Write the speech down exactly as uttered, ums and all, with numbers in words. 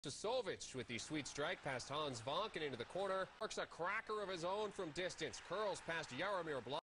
Sovic with the sweet strike past Hans Vonk and into the corner. Marks a cracker of his own from distance. Curls past Jaromir Blanc.